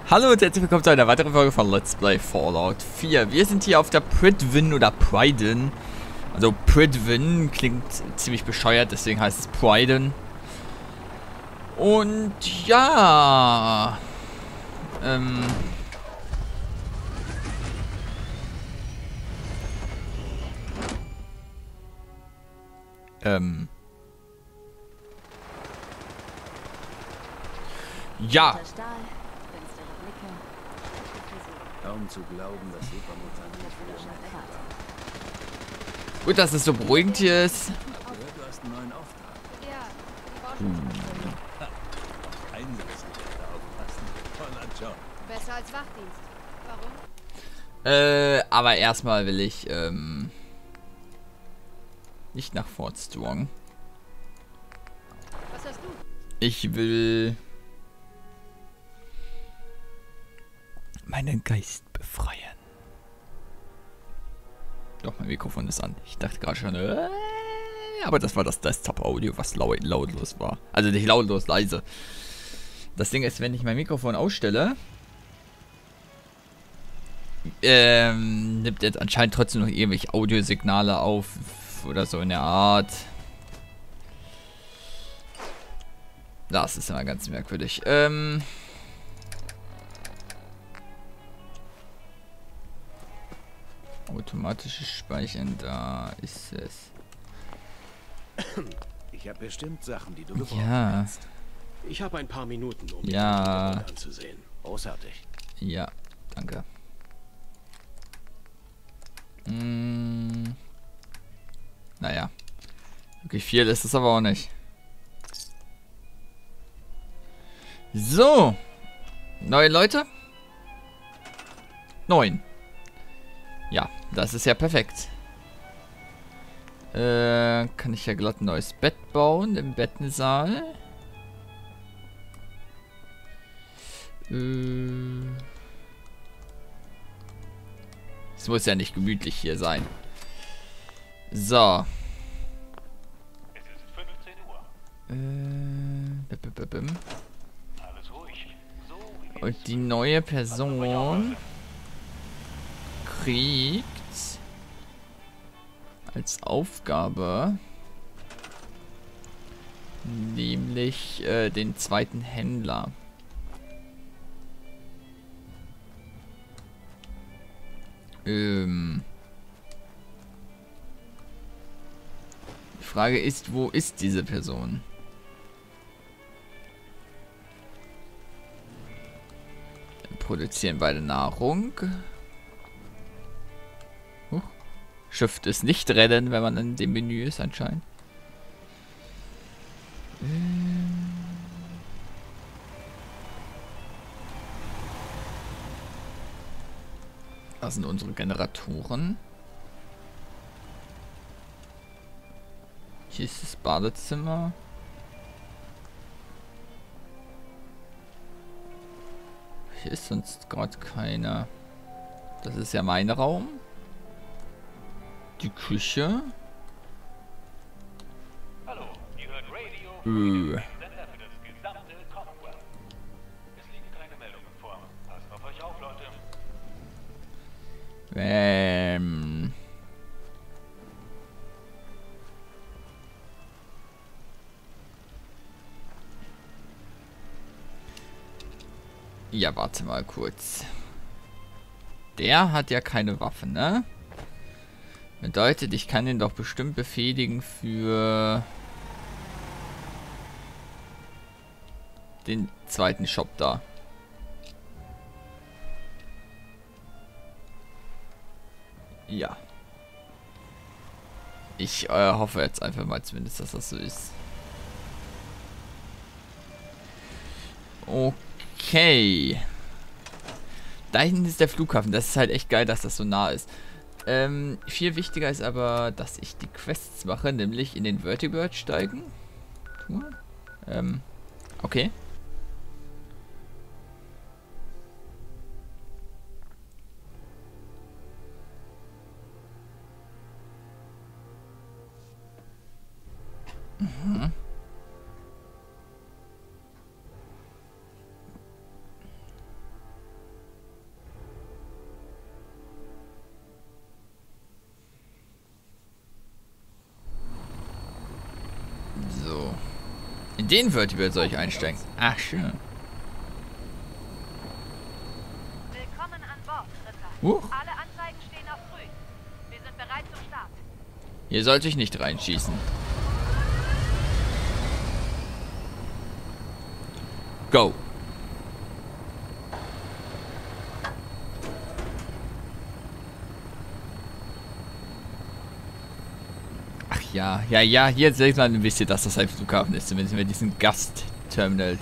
Hallo und herzlich willkommen zu einer weiteren Folge von Let's Play Fallout 4. Wir sind hier auf der Pridwen oder Pryden. Also Pridwen klingt ziemlich bescheuert, deswegen heißt es Pryden. Und ja... Ähm... Ja. Kaum zu glauben, dass Supermutanten Gut, dass es so beruhigend hier ist. gehört, du hast einen neuen Auftrag. Ja, die Forschungsstelle. Einsatzkräfte aufpassen. Toller Job. Besser als Wachdienst. Warum? Aber erstmal will ich, nicht nach Fort Strong. Was hast du? Ich will meinen Geist befreien. Doch, mein Mikrofon ist an. Ich dachte gerade schon, aber das war das Desktop-Audio, was lautlos war. Also nicht lautlos, leise. Das Ding ist, wenn ich mein Mikrofon ausstelle, nimmt jetzt anscheinend trotzdem noch irgendwelche Audiosignale auf oder so in der Art. Das ist immer ganz merkwürdig. Automatisches Speichern, da ist es. Ich habe bestimmt Sachen, die du gebrauchen Ja, kannst. Ich habe ein paar Minuten, um mir die ja, Gebäude anzusehen. Großartig. ja, danke. Naja, wirklich viel ist es aber auch nicht. So, neue Leute? 9. Ja, das ist ja perfekt. Kann ich ja glatt ein neues Bett bauen im Bettensaal. Es muss ja nicht gemütlich hier sein. So. Es ist 15 Uhr. Alles ruhig. So wie Und die neue Person kriegt als Aufgabe nämlich den zweiten Händler. Die Frage ist, wo ist diese Person? Dann produzieren beide Nahrung. Shift ist nicht rennen, wenn man in dem Menü ist anscheinend. Das sind unsere Generatoren. Hier ist das Badezimmer. Hier ist sonst gerade keiner. Das ist ja mein Raum. Die Küche. Hallo, ihr hört Radio Äh. Sender für das gesamte Commonwealth. Es liegen keine Meldungen vor. Passt auf euch auf, Leute. Ja, warte mal kurz. Der hat ja keine Waffen, ne? Bedeutet, ich kann ihn doch bestimmt befehligen für den zweiten Shop da. Ja. Ich hoffe jetzt einfach mal zumindest, dass das so ist. Okay. Da hinten ist der Flughafen. Das ist halt echt geil, dass das so nah ist. Viel wichtiger ist aber, dass ich die Quests mache, nämlich in den Vertibird steigen. Okay. In den Vertical soll ich einsteigen. Ach, schön. Willkommen an Bord, Ritter. Alle Anzeigen stehen auf grün. Wir sind bereit zum Start. Hier sollte ich nicht reinschießen. Go. Ach ja, hier sieht man ein bisschen, dass das ein Flughafen ist. Zumindest mit diesem Gastterminal.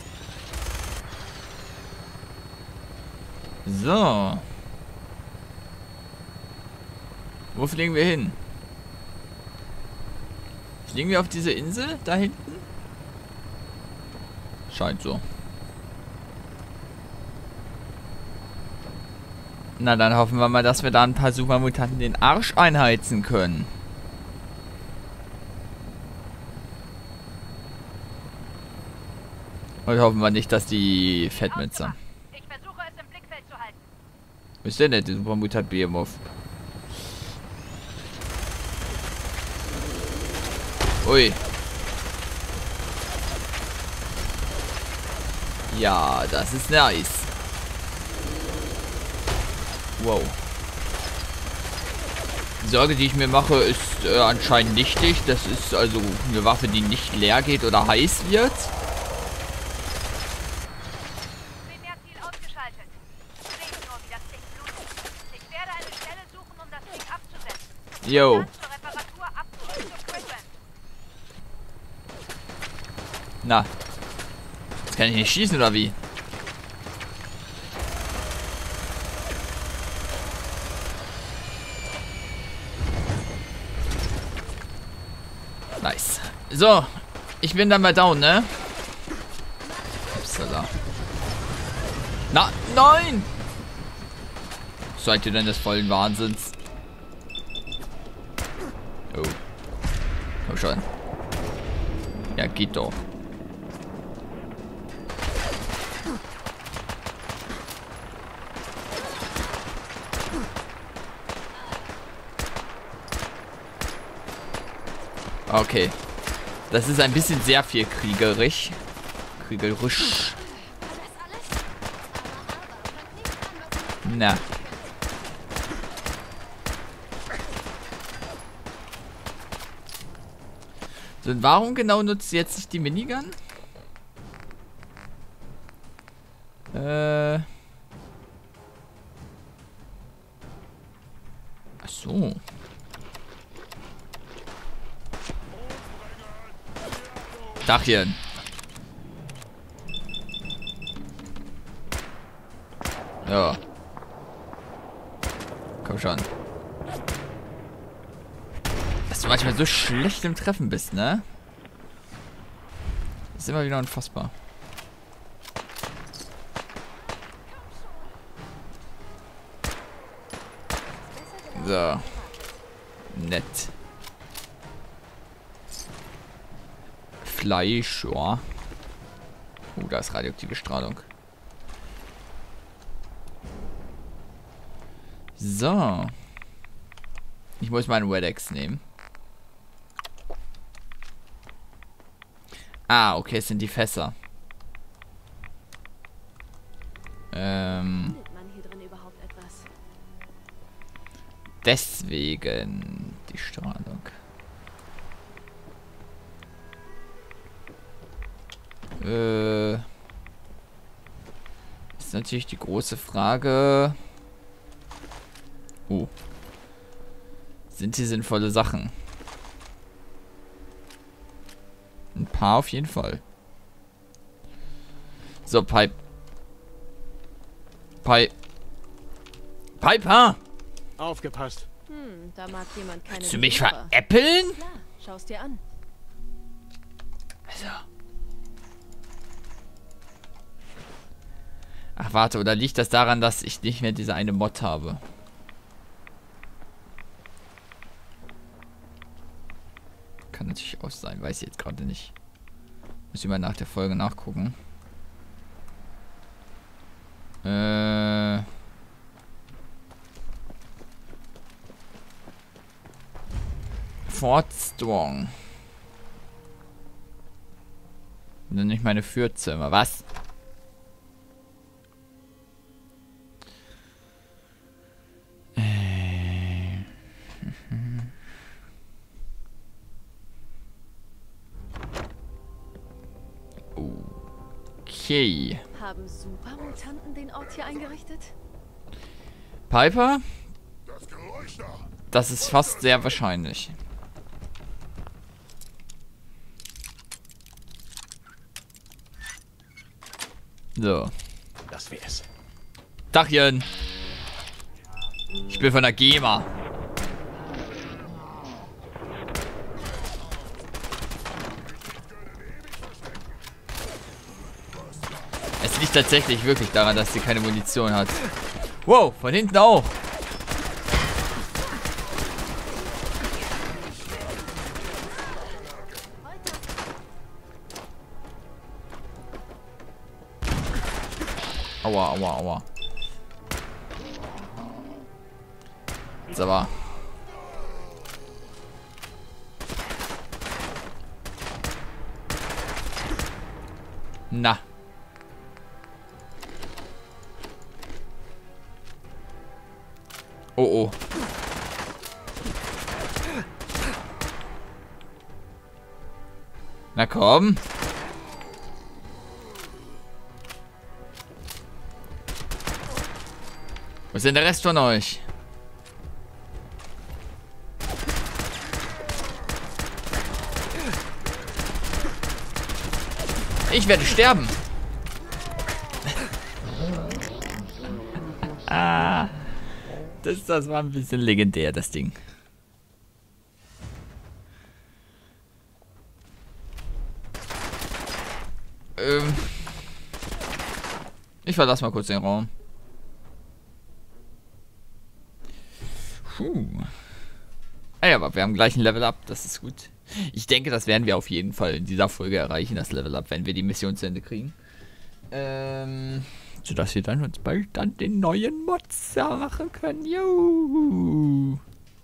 So. Wo fliegen wir hin? Fliegen wir auf diese Insel da hinten? Scheint so. Na, dann hoffen wir mal, dass wir da ein paar Supermutanten den Arsch einheizen können. Und hoffen wir nicht, dass die Fettmütze haben. Ich versuche es im Blickfeld zu halten. Wo ist denn der Supermutant Behemoth? Ui. Ja, das ist nice. Wow. Die Sorge, die ich mir mache, ist anscheinend nichtig. Das ist also eine Waffe, die nicht leer geht oder heiß wird. Primärziel ausgeschaltet. Seht nur, wie das Ding blutet. Ich werde eine Stelle suchen, um das Ding abzusetzen. Yo. Dann zur Reparatur ab zurück zu Quidland. Na. Jetzt kann ich nicht schießen, oder wie? Nice. So. Ich bin dann mal down, ne? Upsala. Na, nein! Seid ihr denn des vollen Wahnsinns? Oh. Komm schon. Ja, geht doch. Okay. Das ist ein bisschen sehr viel kriegerisch. Kriegerisch. Na. So, und warum genau nutzt sie jetzt nicht die Minigun? Ach so. Dachchen. Ja. Komm schon. Dass du manchmal so schlecht im Treffen bist, ne? Das ist immer wieder unfassbar. So. Nett. Fleisch, ja. Da ist radioaktive Strahlung. So. Ich muss meinen Wedex nehmen. Ah, okay, es sind die Fässer. Deswegen die Strahlung. Ist natürlich die große Frage. Sind die sinnvolle Sachen? Ein paar auf jeden Fall. So, Piper! Aufgepasst. Da mag jemand keine. Willst du mich Besucher. veräppeln? Klar, schau's dir an. Also. Ach, warte, oder liegt das daran, dass ich nicht mehr diese eine Mod habe? Kann natürlich auch sein, weiß ich jetzt gerade nicht. Muss ich mal nach der Folge nachgucken. Fort Strong. Dann nicht meine Fürzimmer. Was? Okay. Haben Supermutanten den Ort hier eingerichtet? Piper? Das ist fast sehr wahrscheinlich. So. Das wär's. Dachchen. Ich bin von der GEMA. Es liegt tatsächlich wirklich daran, dass sie keine Munition hat. Wow, von hinten auch. Aua, aua, aua. Jetzt aber. Na. Oh, oh. Na komm. Wo ist denn der Rest von euch? Ich werde sterben. Ah. Das war ein bisschen legendär, das Ding. Ich verlasse mal kurz den Raum. Ah ja, aber wir haben gleich ein Level Up, das ist gut. Ich denke, das werden wir auf jeden Fall in dieser Folge erreichen, das Level Up, wenn wir die Mission zu Ende kriegen. Sodass wir dann uns bald an den neuen Mods machen können. Juhu.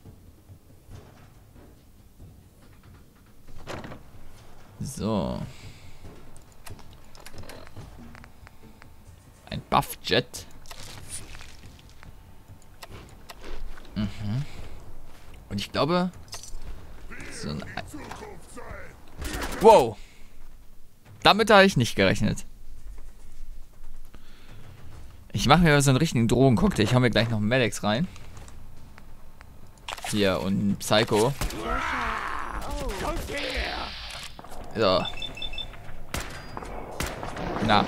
So. Ein Buff-Jet. Und ich glaube... So ein... Wow. Damit habe ich nicht gerechnet. Ich mache mir so einen richtigen Drogencocktail. Ich hau mir gleich noch einen Medics rein. Hier, und einen Psycho. So. Na.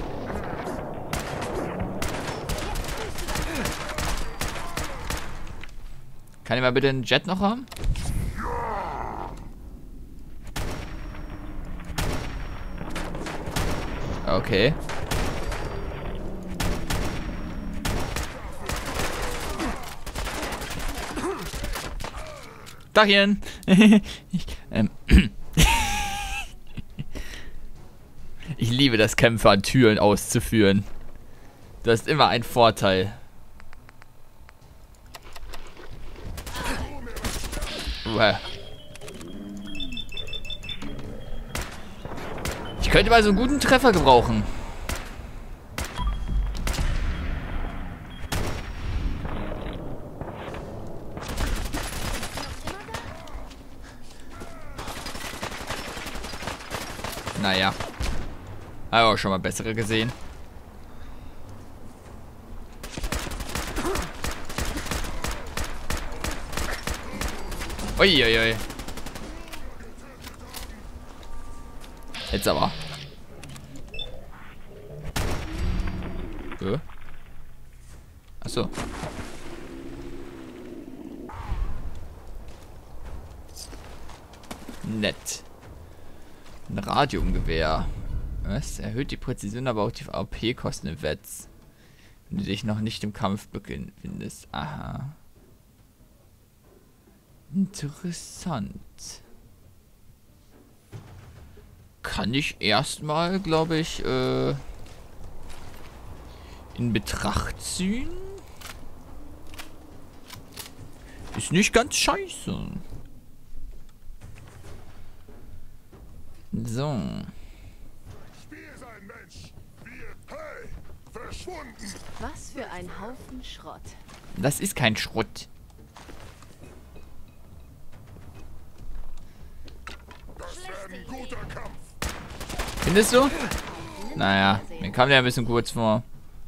Kann ich mal bitte einen Jet noch haben? Okay. Dachchen! Ich liebe das Kämpfe an Türen auszuführen. Das ist immer ein Vorteil. Ich könnte mal so einen guten Treffer gebrauchen. Naja. Habe auch schon mal bessere gesehen. Uiuiui. Jetzt aber. Achso. Nett. Ein Radiumgewehr. Was? Erhöht die Präzision, aber auch die AP-Kosten im Wetz. Wenn du dich noch nicht im Kampf befindest. Aha. Interessant. Kann ich erstmal, glaube ich, in Betracht ziehen? Ist nicht ganz scheiße. So. Was für ein Haufen Schrott. Das ist kein Schrott. Findest du? Naja, mir kam der ein bisschen kurz vor.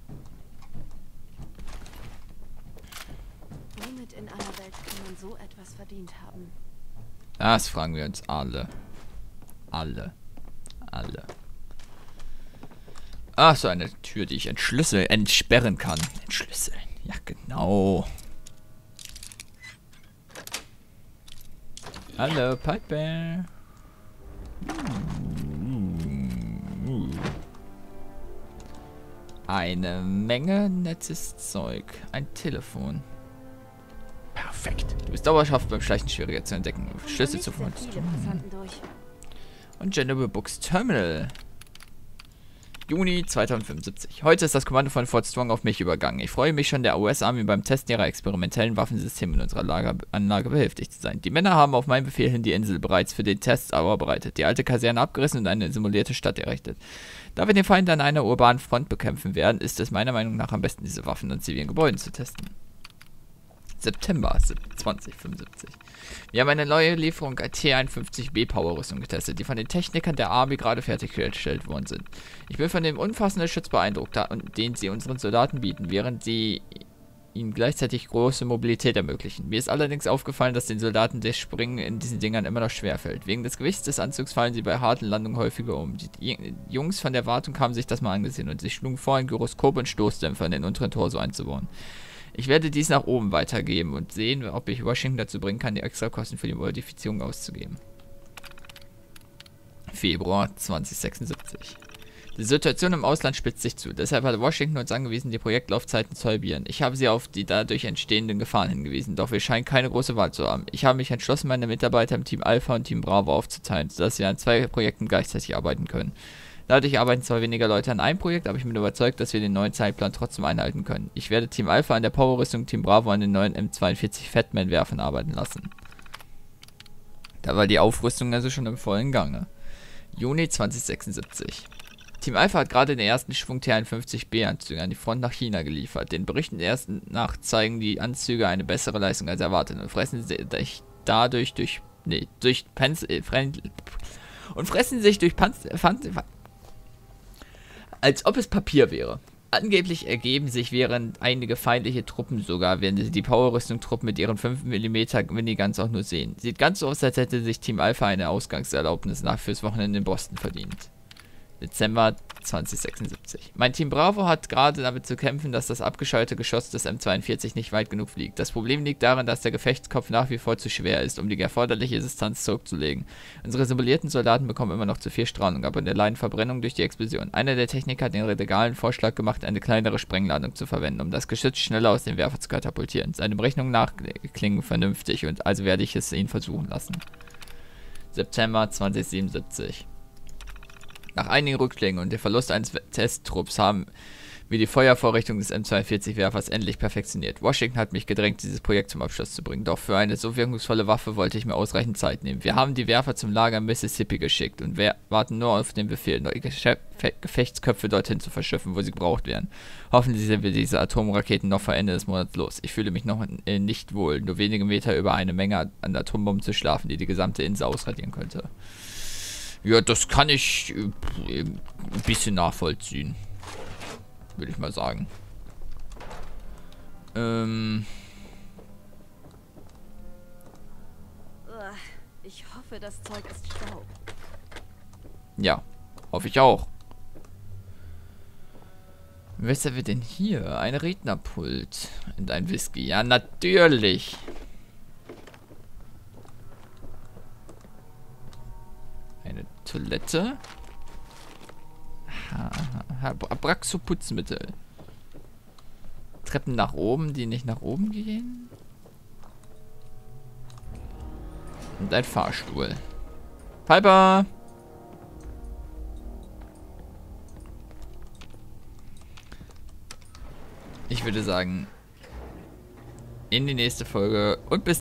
Womit in aller Welt kann man so etwas verdient haben? Das fragen wir uns alle. Alle. Ach, so eine Tür, die ich entsperren kann. Entschlüsseln. Ja, genau. Hallo, Piper. Eine Menge nettes Zeug. Ein Telefon. Perfekt. Du bist dauerhaft beim Schleichen schwieriger zu entdecken. Schlüssel zu und General Books Terminal. Juni 2075. Heute ist das Kommando von Fort Strong auf mich übergangen. Ich freue mich schon, der US-Army beim Testen ihrer experimentellen Waffensysteme in unserer Anlage behilflich zu sein. Die Männer haben auf meinen Befehl hin die Insel bereits für den Test vorbereitet, die alte Kaserne abgerissen und eine simulierte Stadt errichtet. Da wir den Feind an einer urbanen Front bekämpfen werden, ist es meiner Meinung nach am besten, diese Waffen an zivilen Gebäuden zu testen. September 2075. Wir haben eine neue Lieferung T-51B Powerrüstung getestet, die von den Technikern der Army gerade fertiggestellt worden sind. Ich bin von dem umfassenden Schutz beeindruckt, den sie unseren Soldaten bieten, während sie ihnen gleichzeitig große Mobilität ermöglichen. Mir ist allerdings aufgefallen, dass den Soldaten das Springen in diesen Dingern immer noch schwerfällt. Wegen des Gewichts des Anzugs fallen sie bei harten Landungen häufiger um. Die Jungs von der Wartung haben sich das mal angesehen und sie schlugen vor, ein Gyroskop und Stoßdämpfer in den unteren Torso einzubauen. Ich werde dies nach oben weitergeben und sehen, ob ich Washington dazu bringen kann, die Extrakosten für die Modifizierung auszugeben. Februar 2076. Die Situation im Ausland spitzt sich zu. Deshalb hat Washington uns angewiesen, die Projektlaufzeiten zu halbieren. Ich habe sie auf die dadurch entstehenden Gefahren hingewiesen, doch wir scheinen keine große Wahl zu haben. Ich habe mich entschlossen, meine Mitarbeiter im Team Alpha und Team Bravo aufzuteilen, sodass sie an 2 Projekten gleichzeitig arbeiten können. Dadurch arbeiten zwar weniger Leute an einem Projekt, aber ich bin überzeugt, dass wir den neuen Zeitplan trotzdem einhalten können. Ich werde Team Alpha an der Powerrüstung, Team Bravo an den neuen M42 Fatman-Werfern arbeiten lassen. Da war die Aufrüstung also schon im vollen Gange. Juni 2076. Team Alpha hat gerade den ersten Schwung T-51B-Anzüge an die Front nach China geliefert. Den Berichten erst nach zeigen die Anzüge eine bessere Leistung als erwartet und fressen sich dadurch durch als ob es Papier wäre. Angeblich ergeben sich während einige feindliche Truppen sogar, wenn sie die Powerrüstung-Truppen mit ihren 5 mm Miniguns auch nur sehen. Sieht ganz so aus, als hätte sich Team Alpha eine Ausgangserlaubnis fürs Wochenende in Boston verdient. Dezember 2076. Mein Team Bravo hat gerade damit zu kämpfen, dass das abgescheuerte Geschoss des M42 nicht weit genug fliegt. Das Problem liegt darin, dass der Gefechtskopf nach wie vor zu schwer ist, um die erforderliche Distanz zurückzulegen. Unsere simulierten Soldaten bekommen immer noch zu viel Strahlung, aber erleiden Verbrennung durch die Explosion. Einer der Techniker hat den legalen Vorschlag gemacht, eine kleinere Sprengladung zu verwenden, um das Geschütz schneller aus dem Werfer zu katapultieren. Seine Berechnungen nach klingen vernünftig und also werde ich es ihn versuchen lassen. September 2077. Nach einigen Rückschlägen und dem Verlust eines Testtrupps haben wir die Feuervorrichtung des M42-Werfers endlich perfektioniert. Washington hat mich gedrängt, dieses Projekt zum Abschluss zu bringen, doch für eine so wirkungsvolle Waffe wollte ich mir ausreichend Zeit nehmen. Wir haben die Werfer zum Lager in Mississippi geschickt und wir warten nur auf den Befehl, neue Gefechtsköpfe dorthin zu verschiffen, wo sie gebraucht werden. Hoffentlich sind wir diese Atomraketen noch vor Ende des Monats los. Ich fühle mich noch nicht wohl, nur wenige Meter über eine Menge an Atombomben zu schlafen, die gesamte Insel ausradieren könnte. Ja, das kann ich ein bisschen nachvollziehen. Würde ich mal sagen. Ich hoffe, das Zeug ist Staub. Ja, hoffe ich auch. Was haben wir denn hier? Ein Rednerpult und ein Whisky. Ja, natürlich. Eine Toilette. Abraxo-Putzmittel. Treppen nach oben, die nicht nach oben gehen. Und ein Fahrstuhl. Piper! Ich würde sagen, in die nächste Folge und bis